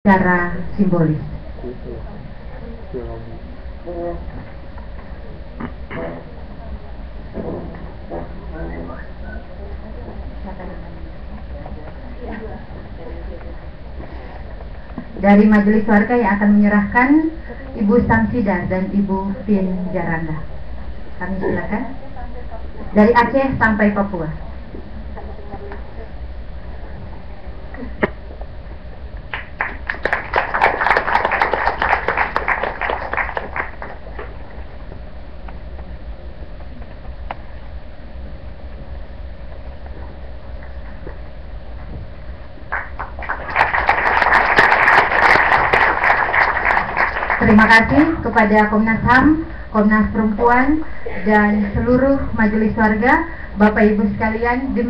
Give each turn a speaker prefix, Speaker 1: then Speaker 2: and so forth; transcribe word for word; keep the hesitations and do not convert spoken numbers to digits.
Speaker 1: secara simbolis. Dari majelis warga yang akan menyerahkan Ibu Samsida dan Ibu Tin Jaranda. Kami silakan. Dari Aceh sampai Papua. Terima kasih kepada Komnas H A M, Komnas Perempuan, dan seluruh majelis warga, Bapak Ibu sekalian.